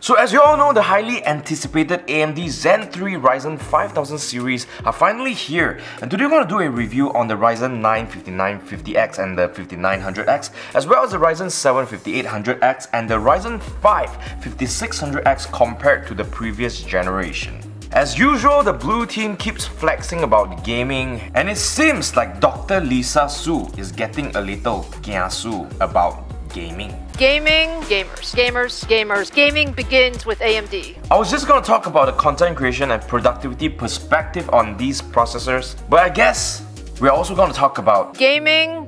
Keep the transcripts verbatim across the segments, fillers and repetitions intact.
So as you all know, the highly anticipated A M D Zen three Ryzen five thousand series are finally here, and today we're going to do a review on the Ryzen nine fifty-nine fifty X and the fifty-nine hundred X, as well as the Ryzen seven fifty-eight hundred X and the Ryzen five fifty-six hundred X compared to the previous generation. As usual, the blue team keeps flexing about gaming, and it seems like Doctor Lisa Su is getting a little Kiasu about gaming. Gaming, gamers, gamers, gamers. Gaming begins with A M D. I was just gonna talk about the content creation and productivity perspective on these processors, but I guess we're also gonna talk about gaming.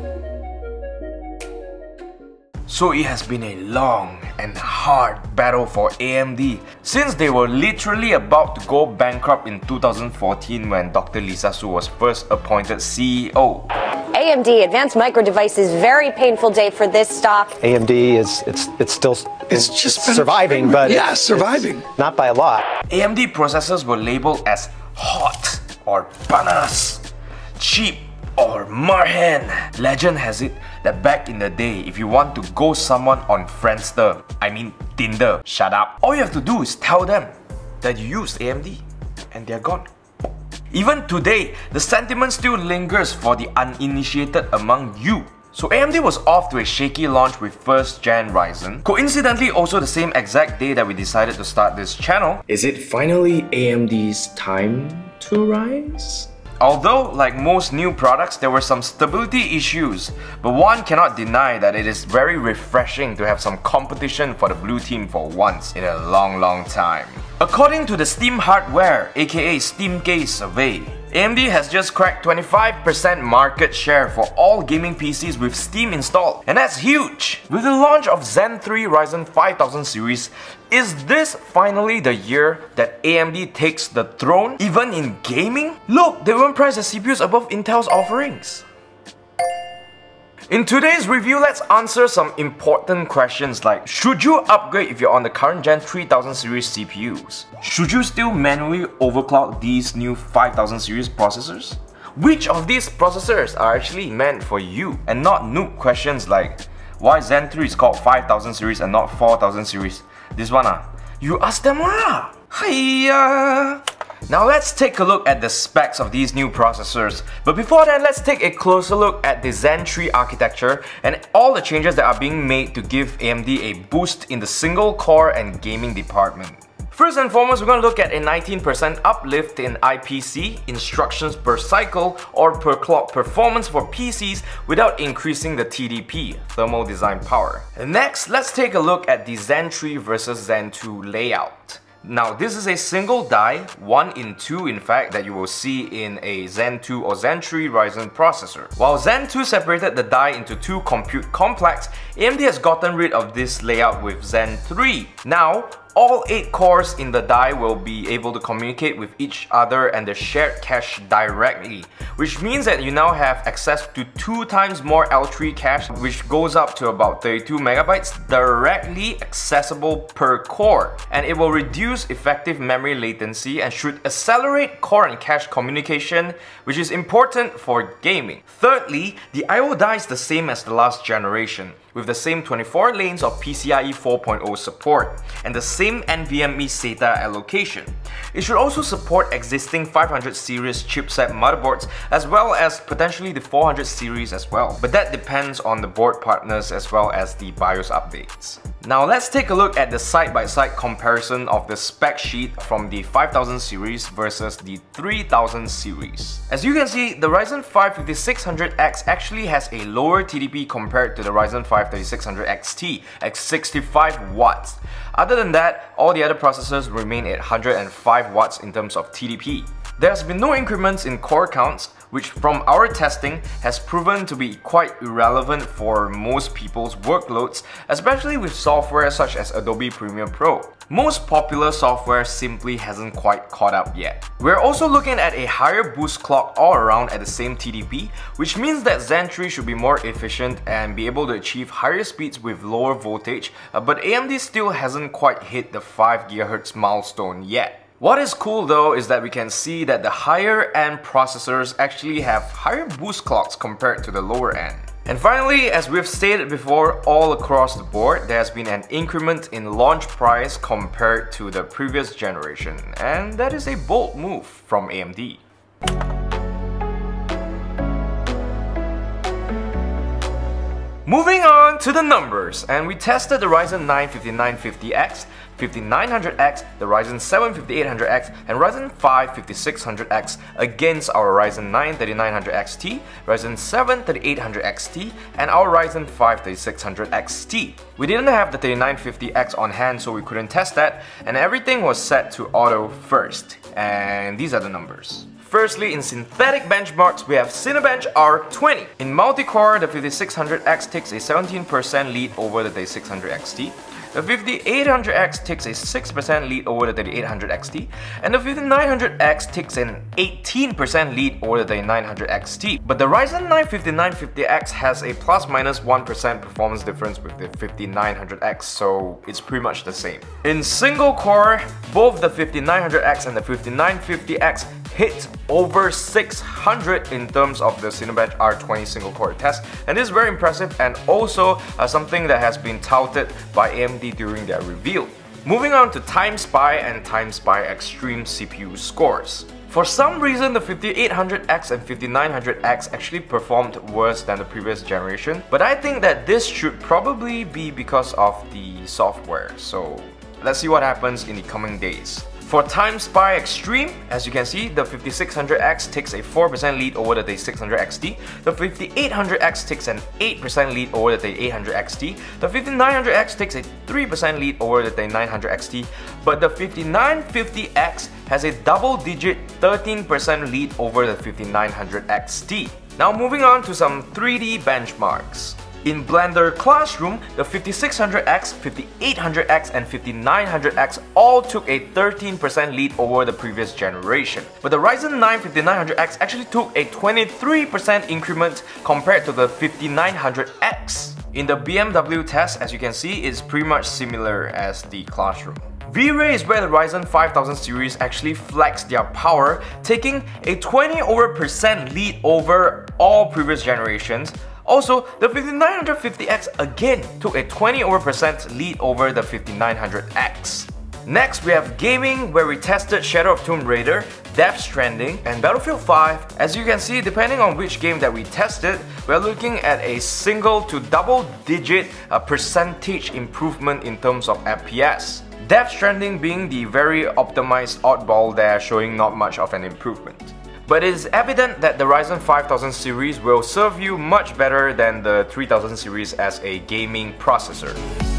So it has been a long and hard battle for A M D since they were literally about to go bankrupt in two thousand fourteen when Doctor Lisa Su was first appointed C E O. A M D, Advanced Micro Devices, very painful day for this stock. A M D is it's it's still it's just been surviving, but yeah, it's, surviving. It's not by a lot. A M D processors were labeled as hot or panas, cheap or marhen. Legend has it that back in the day, if you want to ghost someone on Friendster, I mean Tinder, shut up. All you have to do is tell them that you used A M D and they're gone. Even today, the sentiment still lingers for the uninitiated among you. So A M D was off to a shaky launch with first gen Ryzen. Coincidentally, also the same exact day that we decided to start this channel. Is it finally A M D's time to rise? Although, like most new products, there were some stability issues, but one cannot deny that it is very refreshing to have some competition for the blue team for once in a long long time. According to the Steam Hardware, aka Steamcase survey, A M D has just cracked twenty-five percent market share for all gaming P Cs with Steam installed, and that's huge! With the launch of Zen three Ryzen five thousand series, is this finally the year that A M D takes the throne, even in gaming? Look, they won't price the C P Us above Intel's offerings. In today's review, let's answer some important questions like: should you upgrade if you're on the current gen three thousand series C P Us? Should you still manually overclock these new five thousand series processors? Which of these processors are actually meant for you? And not noob questions like, why Zen three is called five thousand series and not four thousand series? This one ah, you ask them lah! Hiya! Now let's take a look at the specs of these new processors. But before that, let's take a closer look at the Zen three architecture and all the changes that are being made to give A M D a boost in the single core and gaming department. First and foremost, we're going to look at a nineteen percent uplift in I P C, instructions per cycle, or per clock performance for P Cs without increasing the T D P, thermal design power. And next, let's take a look at the Zen three versus Zen two layout. Now, this is a single die, one in two in fact, that you will see in a Zen two or Zen three Ryzen processor. While Zen two separated the die into two compute complex, A M D has gotten rid of this layout with Zen three. Now, all eight cores in the die will be able to communicate with each other and the shared cache directly, which means that you now have access to two times more L three cache, which goes up to about thirty-two megabytes directly accessible per core, and it will reduce effective memory latency and should accelerate core and cache communication, which is important for gaming. Thirdly, the I O die is the same as the last generation, with the same twenty-four lanes of P C I E four point oh support and the same NVMe SATA allocation. It should also support existing five hundred series chipset motherboards as well as potentially the four hundred series as well, but that depends on the board partners as well as the BIOS updates. Now let's take a look at the side-by-side comparison of the spec sheet from the five thousand series versus the three thousand series. As you can see, the Ryzen five fifty-six hundred X actually has a lower T D P compared to the Ryzen five thirty-six hundred X T at sixty-five watts. Other than that, all the other processors remain at one hundred five watts in terms of T D P. There has been no increments in core counts, which from our testing has proven to be quite irrelevant for most people's workloads, especially with software such as Adobe Premiere Pro. Most popular software simply hasn't quite caught up yet. We're also looking at a higher boost clock all around at the same T D P, which means that Zen three should be more efficient and be able to achieve higher speeds with lower voltage, uh, but A M D still hasn't quite hit the five gigahertz milestone yet. What is cool though is that we can see that the higher end processors actually have higher boost clocks compared to the lower end. And finally, as we've stated before, all across the board, there has been an increment in launch price compared to the previous generation, and that is a bold move from A M D. Moving on to the numbers, and we tested the Ryzen nine fifty-nine fifty X, fifty-nine hundred X, the Ryzen seven fifty-eight hundred X, and Ryzen five fifty-six hundred X against our Ryzen nine thirty-nine hundred X T, Ryzen seven thirty-eight hundred X T, and our Ryzen five thirty-six hundred X T. We didn't have the thirty-nine fifty X on hand, so we couldn't test that, and everything was set to auto first. And these are the numbers. Firstly, in synthetic benchmarks, we have Cinebench R twenty. In multi-core, the fifty-six hundred X takes a seventeen percent lead over the thirty-six hundred X T. The fifty-eight hundred X takes a six percent lead over the thirty-eight hundred X T, and the fifty-nine hundred X takes an eighteen percent lead over the thirty-nine hundred X T. But the Ryzen nine fifty-nine fifty X has a plus minus one percent performance difference with the fifty-nine hundred X, so it's pretty much the same. In single core, both the fifty-nine hundred X and the fifty-nine fifty X hit over six hundred in terms of the Cinebench R twenty single core test, and this is very impressive and also uh, something that has been touted by A M D during their reveal. Moving on to Time Spy and Time Spy Extreme C P U scores. For some reason, the fifty-eight hundred X and fifty-nine hundred X actually performed worse than the previous generation, but I think that this should probably be because of the software, so let's see what happens in the coming days. For Time Spy Extreme, as you can see, the fifty-six hundred X takes a four percent lead over the thirty-six hundred X T, the fifty-eight hundred X takes an eight percent lead over the thirty-eight hundred X T, the fifty-nine hundred X takes a three percent lead over the thirty-nine hundred X T, but the fifty-nine fifty X has a double-digit thirteen percent lead over the fifty-nine hundred X T. Now moving on to some three D benchmarks. In Blender Classroom, the fifty-six hundred X, fifty-eight hundred X, and fifty-nine hundred X all took a thirteen percent lead over the previous generation. But the Ryzen nine fifty-nine hundred X actually took a twenty-three percent increment compared to the fifty-nine hundred X. In the B M W test, as you can see, it's pretty much similar as the Classroom. V-Ray is where the Ryzen five thousand series actually flexed their power, taking a twenty over percent lead over all previous generations. Also, the fifty-nine hundred fifty X again took a twenty over percent lead over the fifty-nine hundred X. Next, we have gaming, where we tested Shadow of Tomb Raider, Death Stranding, and Battlefield five. As you can see, depending on which game that we tested, we're looking at a single to double digit uh, percentage improvement in terms of F P S. Death Stranding being the very optimized oddball there, showing not much of an improvement. But it is evident that the Ryzen five thousand series will serve you much better than the three thousand series as a gaming processor.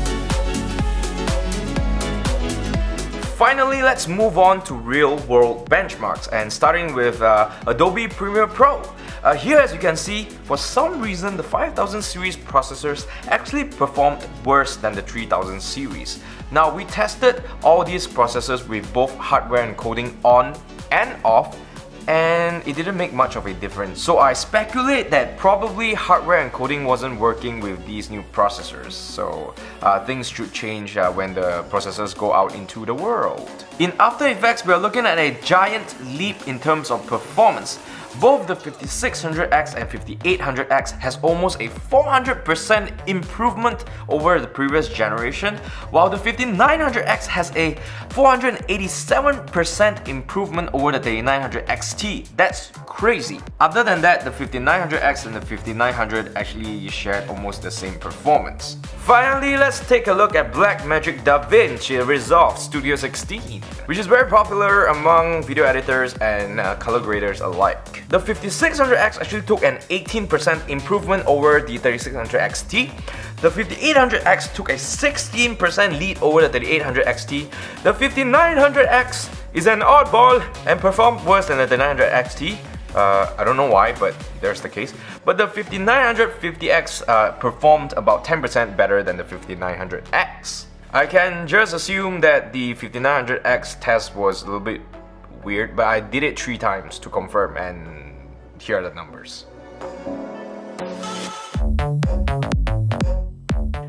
Finally, let's move on to real-world benchmarks, and starting with uh, Adobe Premiere Pro. Uh, here, as you can see, for some reason the five thousand series processors actually performed worse than the three thousand series. Now, we tested all these processors with both hardware encoding on and off, and it didn't make much of a difference. So I speculate that probably hardware encoding wasn't working with these new processors. So uh, things should change uh, when the processors go out into the world. In After Effects, we're looking at a giant leap in terms of performance. Both the fifty-six hundred X and fifty-eight hundred X has almost a four hundred percent improvement over the previous generation, while the fifty-nine hundred X has a four hundred eighty-seven percent improvement over the thirty-nine hundred X T. That's crazy. Other than that, the fifty-nine hundred X and the fifty-nine hundred actually shared almost the same performance. Finally, let's take a look at Blackmagic DaVinci Resolve Studio sixteen, which is very popular among video editors and uh, color graders alike. The fifty-six hundred X actually took an eighteen percent improvement over the thirty-six hundred X T. The fifty-eight hundred X took a sixteen percent lead over the thirty-eight hundred X T. The fifty-nine hundred X is an oddball and performed worse than the thirty-nine hundred X T. Uh, I don't know why, but there's the case. But the fifty-nine fifty X uh, performed about ten percent better than the fifty-nine hundred X. I can just assume that the fifty-nine hundred X test was a little bit weird, but I did it three times to confirm, and here are the numbers.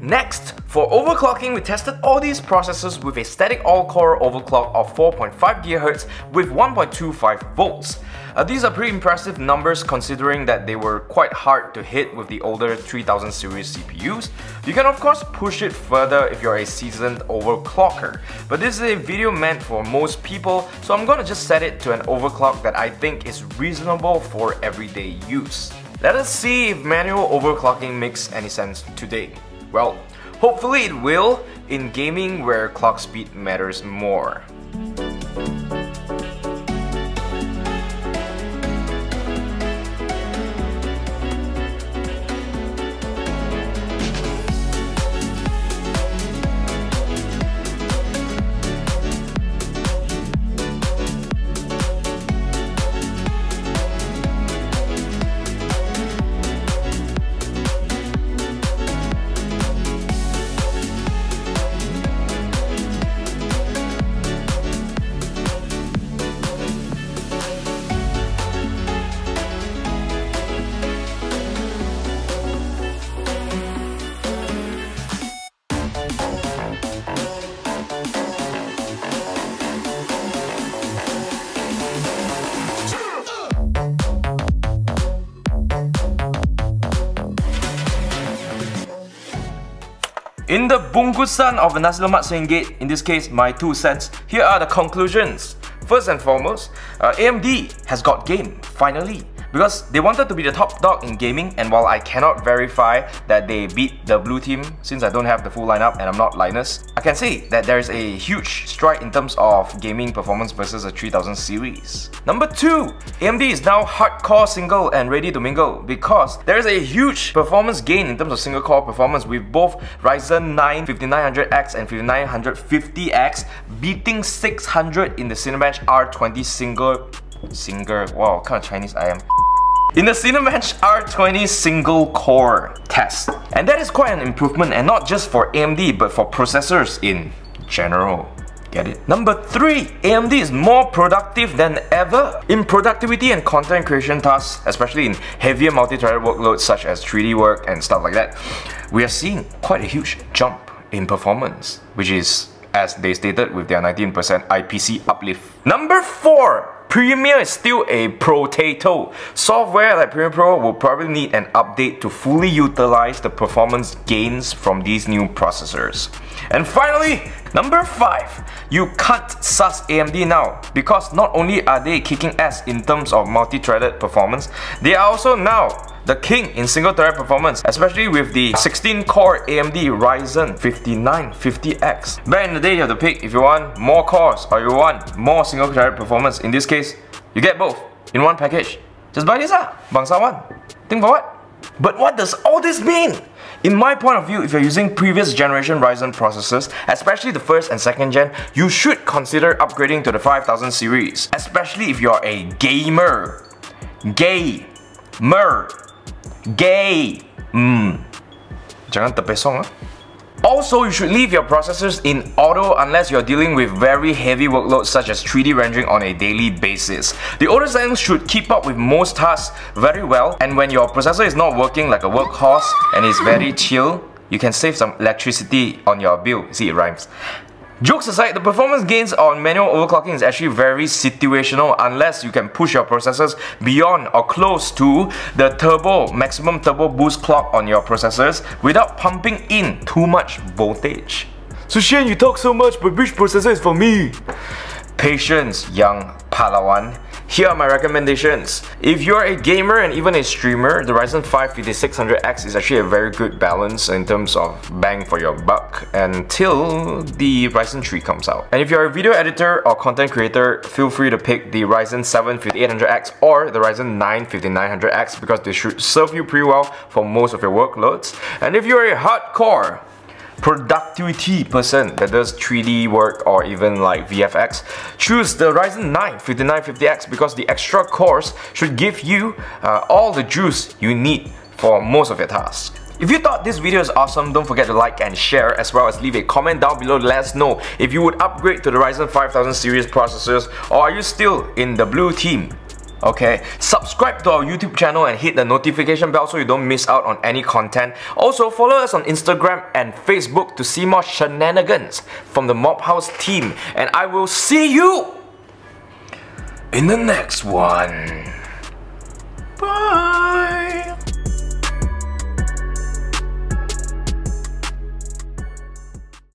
Next, for overclocking, we tested all these processors with a static all-core overclock of four point five gigahertz with one point two five volts. Uh, these are pretty impressive numbers considering that they were quite hard to hit with the older three thousand series C P Us. You can of course push it further if you're a seasoned overclocker, but this is a video meant for most people, so I'm gonna just set it to an overclock that I think is reasonable for everyday use. Let us see if manual overclocking makes any sense today. Well, hopefully it will in gaming where clock speed matters more. In the bungkusan of a nasi lemak singgit, in this case my two cents, here are the conclusions. First and foremost, uh, A M D has got game, finally. Because they wanted to be the top dog in gaming, and while I cannot verify that they beat the blue team since I don't have the full lineup and I'm not Linus, I can say that there is a huge stride in terms of gaming performance versus a three thousand series. Number two, A M D is now hardcore single and ready to mingle because there is a huge performance gain in terms of single core performance with both Ryzen nine fifty-nine hundred X and fifty-nine fifty X beating six hundred in the Cinebench R twenty single... Single... Wow, what kind of Chinese I am. In the Cinebench R twenty single core test. And that is quite an improvement, and not just for A M D but for processors in general. Get it? Number three, A M D is more productive than ever. In productivity and content creation tasks, especially in heavier multi-threaded workloads such as three D work and stuff like that, we are seeing quite a huge jump in performance, which is, as they stated, with their nineteen percent I P C uplift. Number four, Premiere is still a potato. Software like Premiere Pro will probably need an update to fully utilize the performance gains from these new processors. And finally, number five, you can't sus A M D now because not only are they kicking ass in terms of multi-threaded performance, they are also now the king in single-threaded performance, especially with the sixteen core A M D Ryzen fifty-nine fifty X. Back in the day, you have to pick if you want more cores or you want more single-threaded performance. In this case, you get both in one package. Just buy this ah, bangsawan. Think for what? But what does all this mean? In my point of view, if you're using previous generation Ryzen processors, especially the first and second gen, you should consider upgrading to the five thousand series. Especially if you're a gamer. Gay-mer. Gay. Mm. Jangan terpesong ah. Also, you should leave your processors in auto unless you're dealing with very heavy workloads such as three D rendering on a daily basis. The auto settings should keep up with most tasks very well, and when your processor is not working like a workhorse and is very chill, you can save some electricity on your bill. See, it rhymes. Jokes aside, the performance gains on manual overclocking is actually very situational unless you can push your processors beyond or close to the turbo, maximum turbo boost clock on your processors without pumping in too much voltage. So Shane, you talk so much, but which processor is for me? Patience, young Palawan. Here are my recommendations. If you're a gamer and even a streamer, the Ryzen five fifty-six hundred X is actually a very good balance in terms of bang for your buck until the Ryzen three comes out. And if you're a video editor or content creator, feel free to pick the Ryzen seven fifty-eight hundred X or the Ryzen nine fifty-nine hundred X because they should serve you pretty well for most of your workloads. And if you're a hardcore productivity person that does three D work or even like V F X, choose the Ryzen nine fifty-nine fifty X because the extra cores should give you uh, all the juice you need for most of your tasks. If you thought this video is awesome, don't forget to like and share, as well as leave a comment down below to let us know if you would upgrade to the Ryzen five thousand series processors or are you still in the blue team. Okay, subscribe to our YouTube channel and hit the notification bell so you don't miss out on any content. Also, follow us on Instagram and Facebook to see more shenanigans from the Mob House team. And I will see you in the next one. Bye!